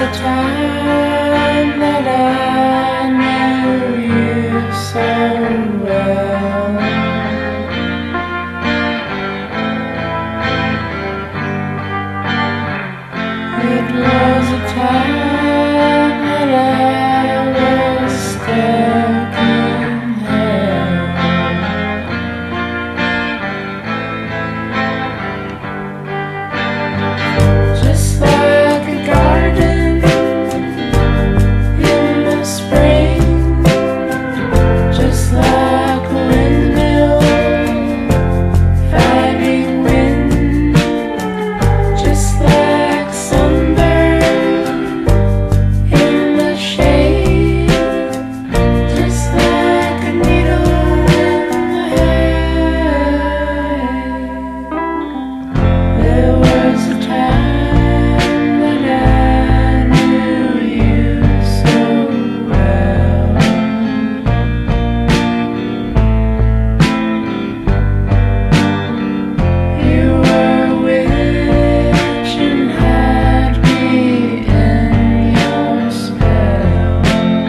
time that I knew you so well. It was a time that I was stuck in hell. Just like a garden in the spring, just like a windmill fighting wind, just like sunburn in the shade, just like a needle in the hay. There was a time that I knew you so well. You were a witch and had me in your spell.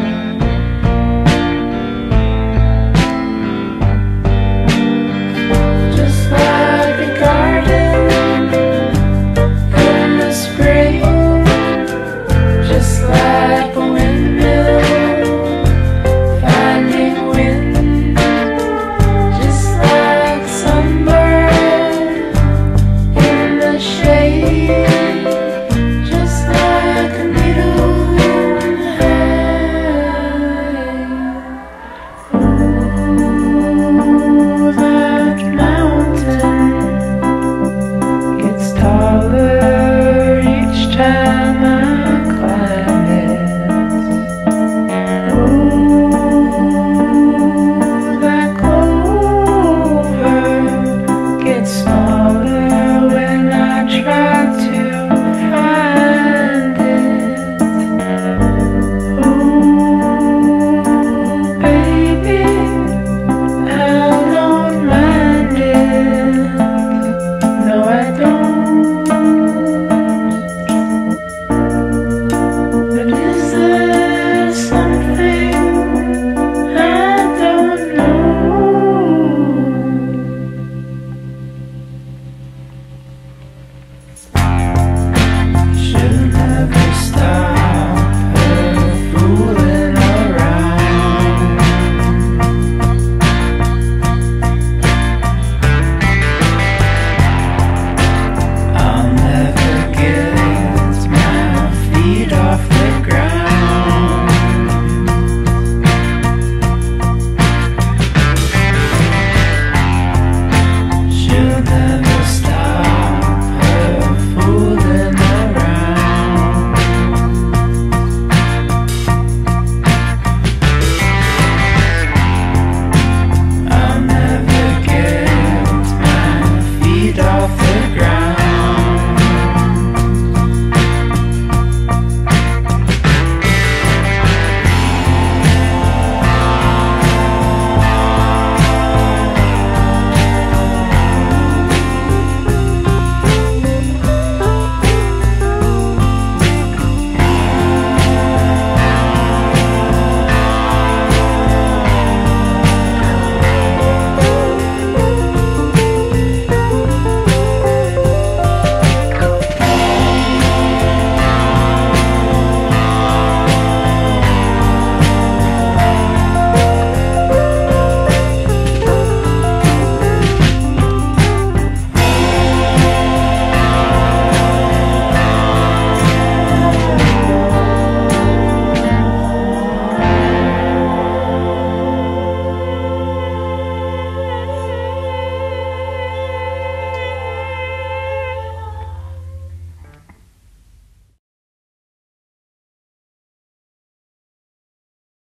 Just like a garden in the spring, just like a windmill finding wind, just like sunburn in the shade, just like a needle in the hay. Ooh, that mountain gets taller each time